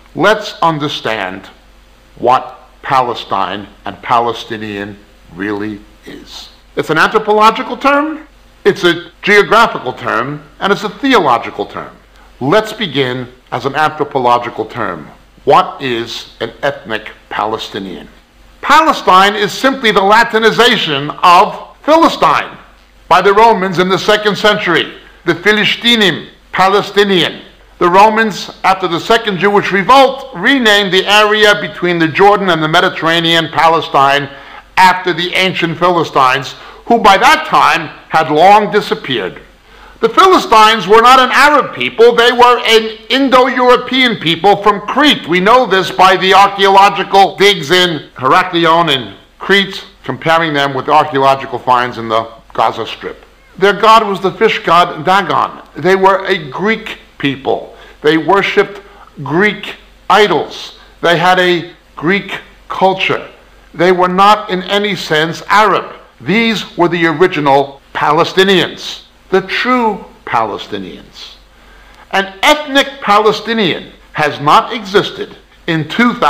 let's understand what Palestine and Palestinian really is. It's an anthropological term, it's a geographical term, and it's a theological term. Let's begin as an anthropological term. What is an ethnic Palestinian? Palestine is simply the Latinization of Philistine by the Romans in the 2nd century. The Philistinim, Palestinian. The Romans, after the Second Jewish Revolt, renamed the area between the Jordan and the Mediterranean Palestine after the ancient Philistines, who by that time had long disappeared. The Philistines were not an Arab people, they were an Indo-European people from Crete. We know this by the archaeological digs in Heraklion and Crete, comparing them with archaeological finds in the Gaza Strip. Their god was the fish god Dagon. They were a Greek people. They worshipped Greek idols. They had a Greek culture. They were not in any sense Arab. These were the original Palestinians, the true Palestinians. An ethnic Palestinian has not existed in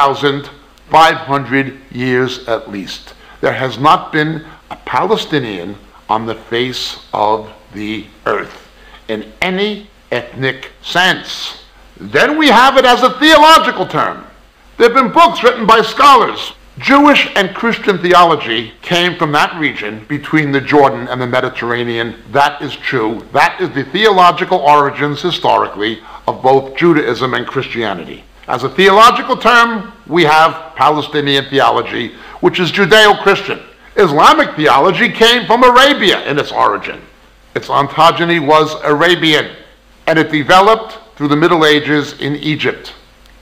2,500 years at least. There has not been a Palestinian on the face of the earth in any ethnic sense. Then we have it as a theological term. There have been books written by scholars. Jewish and Christian theology came from that region between the Jordan and the Mediterranean. That is true. That is the theological origins historically of both Judaism and Christianity. As a theological term, we have Palestinian theology, which is Judeo-Christian. Islamic theology came from Arabia in its origin. Its ontogeny was Arabian, and it developed through the Middle Ages in Egypt.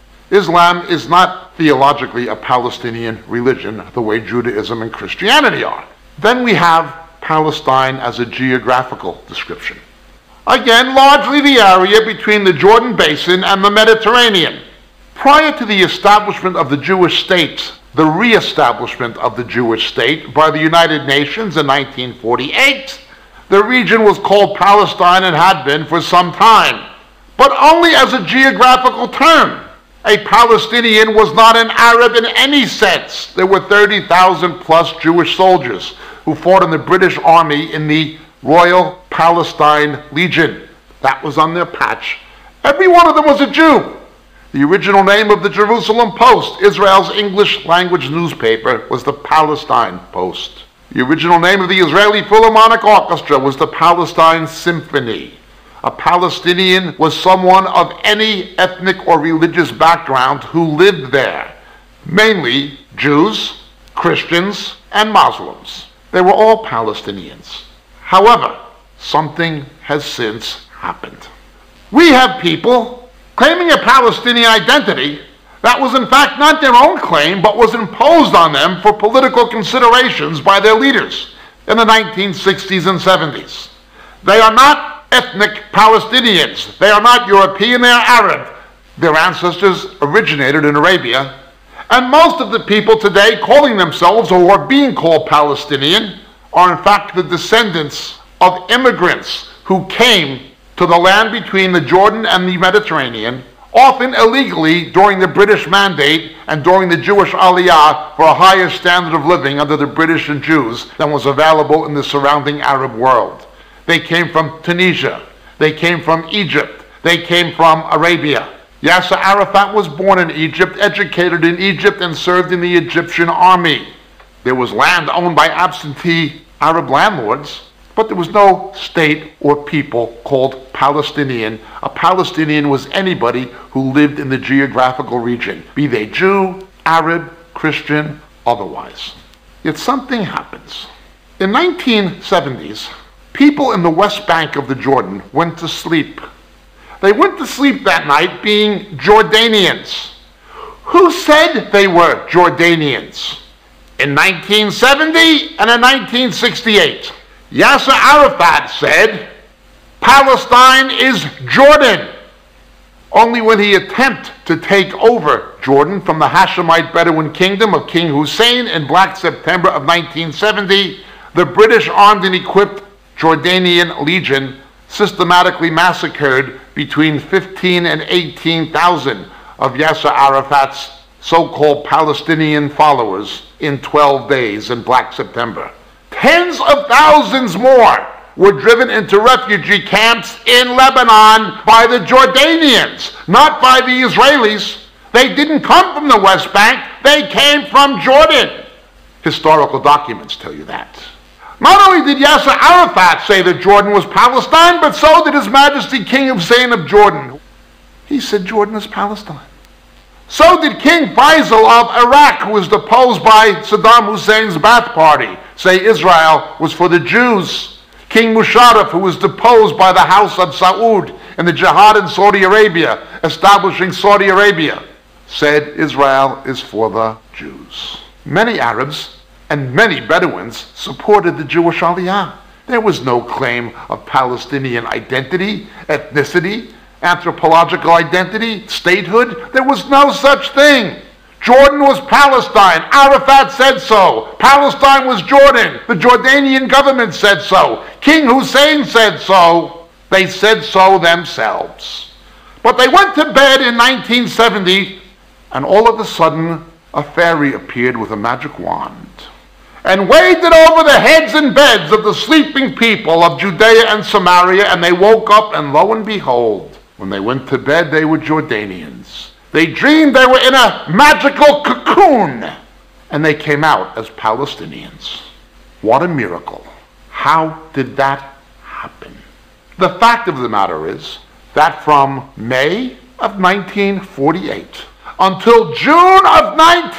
Islam is not theologically a Palestinian religion the way Judaism and Christianity are. Then we have Palestine as a geographical description. Again, largely the area between the Jordan Basin and the Mediterranean. Prior to the establishment of the Jewish state, the re-establishment of the Jewish state by the United Nations in 1948, the region was called Palestine and had been for some time, but only as a geographical term. A Palestinian was not an Arab in any sense. There were 30,000 plus Jewish soldiers who fought in the British Army in the Royal Palestine Legion. That was on their patch. Every one of them was a Jew. The original name of the Jerusalem Post, Israel's English language newspaper, was the Palestine Post. The original name of the Israeli Philharmonic Orchestra was the Palestine Symphony. A Palestinian was someone of any ethnic or religious background who lived there, mainly Jews, Christians, and Muslims. They were all Palestinians. However, something has since happened. We have people claiming a Palestinian identity that was in fact not their own claim, but was imposed on them for political considerations by their leaders in the 1960s and 70s. They are not ethnic Palestinians. They are not European, they are Arab. Their ancestors originated in Arabia. And most of the people today calling themselves or are being called Palestinian are in fact the descendants of immigrants who came to the land between the Jordan and the Mediterranean, often illegally during the British Mandate and during the Jewish Aliyah for a higher standard of living under the British and Jews than was available in the surrounding Arab world. They came from Tunisia, they came from Egypt, they came from Arabia. Yasser Arafat was born in Egypt, educated in Egypt, and served in the Egyptian army. There was land owned by absentee Arab landlords, but there was no state or people called Palestinian. A Palestinian was anybody who lived in the geographical region, be they Jew, Arab, Christian, otherwise. Yet something happens. In 1970s, people in the West Bank of the Jordan went to sleep. They went to sleep that night being Jordanians. Who said they were Jordanians? In 1970 and in 1968. Yasser Arafat said, Palestine is Jordan. Only when he attempted to take over Jordan from the Hashemite Bedouin kingdom of King Hussein in Black September of 1970, the British armed and equipped Jordanian Legion systematically massacred between 15 and 18,000 of Yasser Arafat's so-called Palestinian followers in 12 days in Black September. Tens of thousands more were driven into refugee camps in Lebanon by the Jordanians, not by the Israelis. They didn't come from the West Bank, they came from Jordan. Historical documents tell you that. Not only did Yasser Arafat say that Jordan was Palestine, but so did His Majesty King Hussein of Jordan. He said Jordan is Palestine. So did King Faisal of Iraq, who was deposed by Saddam Hussein's Ba'ath Party, say Israel was for the Jews. King Musharraf, who was deposed by the House of Saud in the jihad in Saudi Arabia, establishing Saudi Arabia, said Israel is for the Jews. Many Arabs and many Bedouins supported the Jewish Aliyah. There was no claim of Palestinian identity, ethnicity, anthropological identity, statehood. There was no such thing. Jordan was Palestine. Arafat said so. Palestine was Jordan. The Jordanian government said so. King Hussein said so. They said so themselves. But they went to bed in 1970, and all of a sudden, a fairy appeared with a magic wand and waved it over the heads and beds of the sleeping people of Judea and Samaria, and they woke up, and lo and behold, when they went to bed, they were Jordanians. They dreamed they were in a magical cocoon, and they came out as Palestinians. What a miracle. How did that happen? The fact of the matter is that from May of 1948 until June of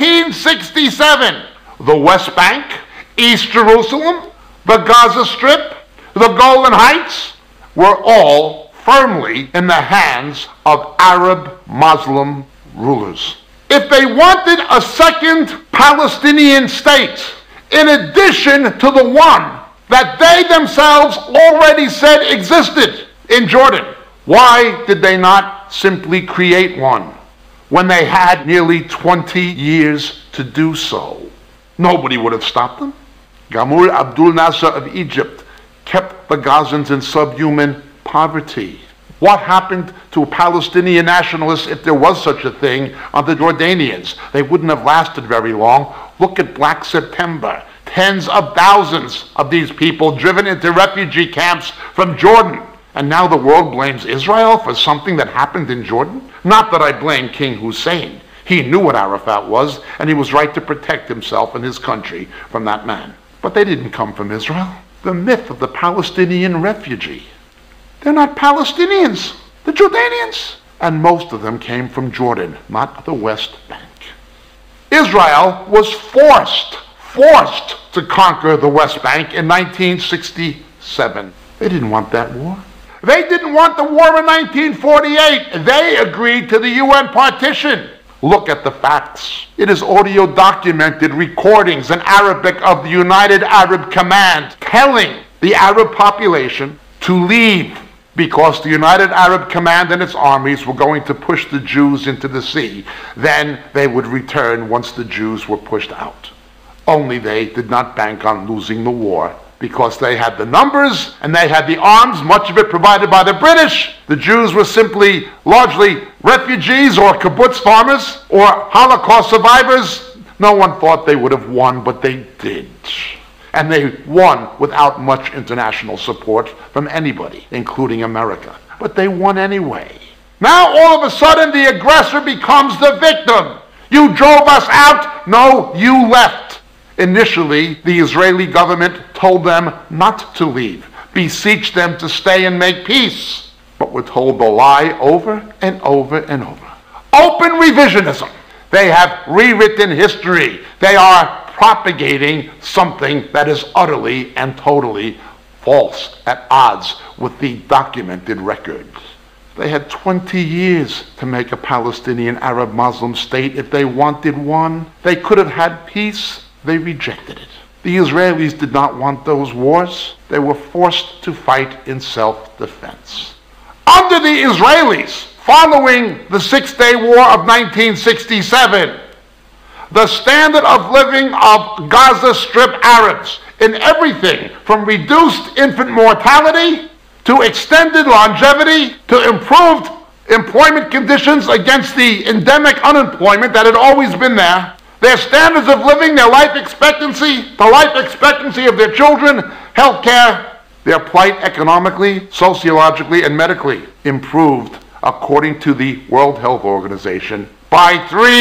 1967, the West Bank, East Jerusalem, the Gaza Strip, the Golan Heights were all firmly in the hands of Arab Muslim rulers. If they wanted a second Palestinian state, in addition to the one that they themselves already said existed in Jordan, why did they not simply create one when they had nearly 20 years to do so? Nobody would have stopped them. Gamal Abdul Nasser of Egypt kept the Gazans in subhuman poverty. What happened to Palestinian nationalists, if there was such a thing, on the Jordanians? They wouldn't have lasted very long. Look at Black September. Tens of thousands of these people driven into refugee camps from Jordan. And now the world blames Israel for something that happened in Jordan? Not that I blame King Hussein. He knew what Arafat was, and he was right to protect himself and his country from that man. But they didn't come from Israel. The myth of the Palestinian refugee. They're not Palestinians. They're Jordanians. And most of them came from Jordan, not the West Bank. Israel was forced to conquer the West Bank in 1967. They didn't want that war. They didn't want the war in 1948. They agreed to the UN partition. Look at the facts. It is audio documented recordings in Arabic of the United Arab Command telling the Arab population to leave because the United Arab Command and its armies were going to push the Jews into the sea. Then they would return once the Jews were pushed out. Only they did not bank on losing the war, because they had the numbers and they had the arms, much of it provided by the British. The Jews were simply largely refugees or kibbutz farmers or Holocaust survivors. No one thought they would have won, but they did. And they won without much international support from anybody, including America. But they won anyway. Now all of a sudden the aggressor becomes the victim. You drove us out? No, you left. Initially, the Israeli government told them not to leave, beseeched them to stay and make peace. But we're told the lie over and over and over. Open revisionism. They have rewritten history. They are propagating something that is utterly and totally false, at odds with the documented records. They had 20 years to make a Palestinian Arab Muslim state if they wanted one. They could have had peace. They rejected it. The Israelis did not want those wars. They were forced to fight in self-defense. Under the Israelis, following the Six-Day War of 1967, the standard of living of Gaza Strip Arabs in everything from reduced infant mortality to extended longevity to improved employment conditions against the endemic unemployment that had always been there, their standards of living, their life expectancy, the life expectancy of their children, health care, their plight economically, sociologically, and medically improved, according to the World Health Organization, by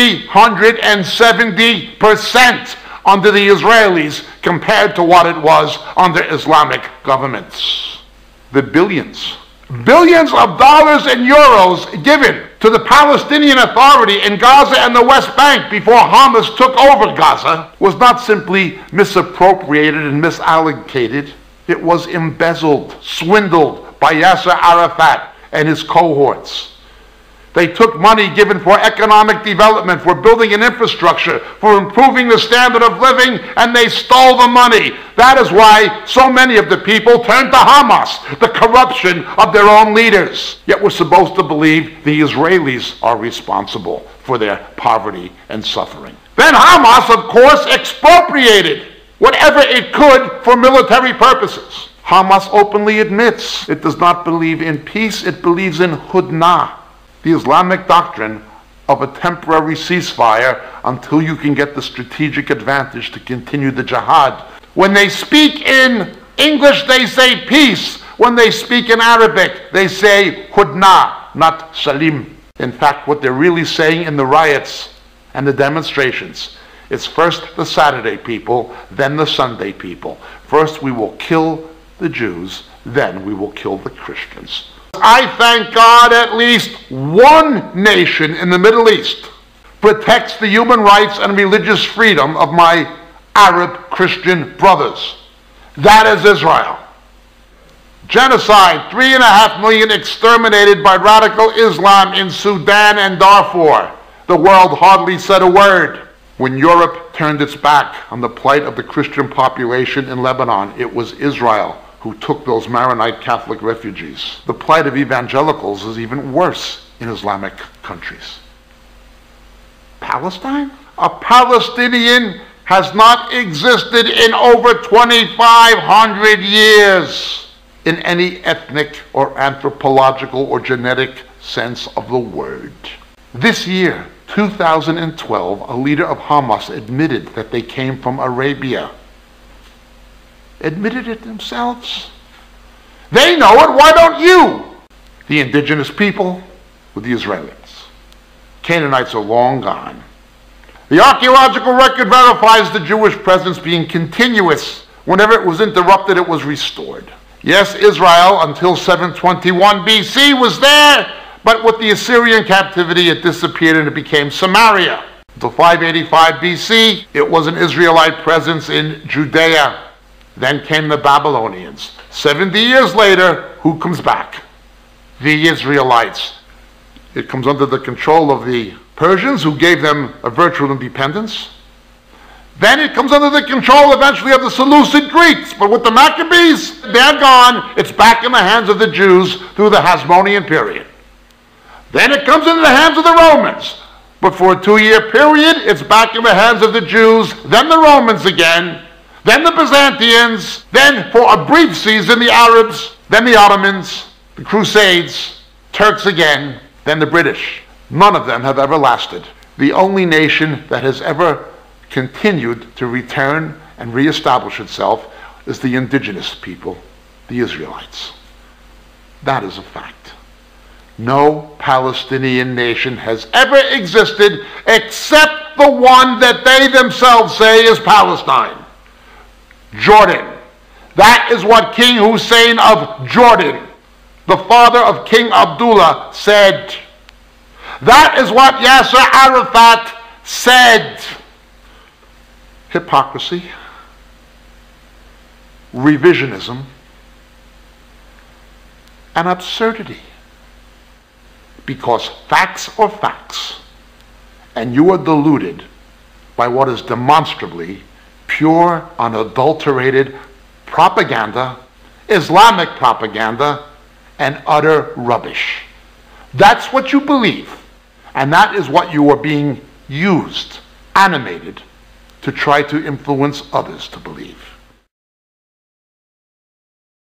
370% under the Israelis compared to what it was under Islamic governments. The billions of dollars and euros given to the Palestinian Authority in Gaza and the West Bank before Hamas took over Gaza was not simply misappropriated and misallocated. It was embezzled, swindled by Yasser Arafat and his cohorts. They took money given for economic development, for building an infrastructure, for improving the standard of living, and they stole the money. That is why so many of the people turned to Hamas, the corruption of their own leaders. Yet we're supposed to believe the Israelis are responsible for their poverty and suffering. Then Hamas, of course, expropriated whatever it could for military purposes. Hamas openly admits it does not believe in peace, it believes in hudna, the Islamic doctrine of a temporary ceasefire until you can get the strategic advantage to continue the jihad. When they speak in English, they say peace. When they speak in Arabic, they say hudna, not salim. In fact, what they're really saying in the riots and the demonstrations is first the Saturday people, then the Sunday people. First we will kill the Jews, then we will kill the Christians. I thank God at least one nation in the Middle East protects the human rights and religious freedom of my Arab Christian brothers. That is Israel. Genocide, 3.5 million exterminated by radical Islam in Sudan and Darfur. The world hardly said a word. When Europe turned its back on the plight of the Christian population in Lebanon, it was Israel who took those Maronite Catholic refugees. The plight of evangelicals is even worse in Islamic countries. Palestine? A Palestinian has not existed in over 2,500 years in any ethnic or anthropological or genetic sense of the word. This year, 2012, a leader of Hamas admitted that they came from Arabia. Admitted it themselves. They know it, why don't you? The indigenous people with the Israelis. Canaanites are long gone. The archaeological record verifies the Jewish presence being continuous. Whenever it was interrupted, it was restored. Yes, Israel until 721 BC was there, but with the Assyrian captivity it disappeared and it became Samaria. Until 585 BC, it was an Israelite presence in Judea. Then came the Babylonians. 70 years later, who comes back? The Israelites. It comes under the control of the Persians, who gave them a virtual independence. Then it comes under the control eventually of the Seleucid Greeks. But with the Maccabees, they're gone. It's back in the hands of the Jews through the Hasmonean period. Then it comes into the hands of the Romans. But for a 2-year period, it's back in the hands of the Jews, then the Romans again, then the Byzantines, then for a brief season the Arabs, then the Ottomans, the Crusades, Turks again, then the British. None of them have ever lasted. The only nation that has ever continued to return and reestablish itself is the indigenous people, the Israelites. That is a fact. No Palestinian nation has ever existed except the one that they themselves say is Palestine. Jordan. That is what King Hussein of Jordan, the father of King Abdullah, said. That is what Yasser Arafat said. Hypocrisy, revisionism, and absurdity. Because facts are facts, and you are deluded by what is demonstrably pure, unadulterated propaganda, Islamic propaganda, and utter rubbish. That's what you believe, and that is what you are being used, animated, to try to influence others to believe.